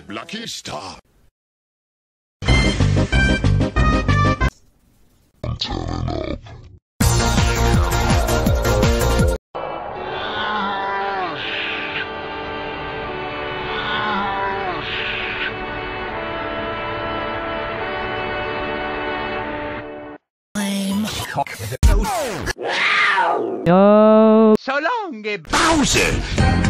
Lucky star. I'm turning up. Yo. So long, Bowser!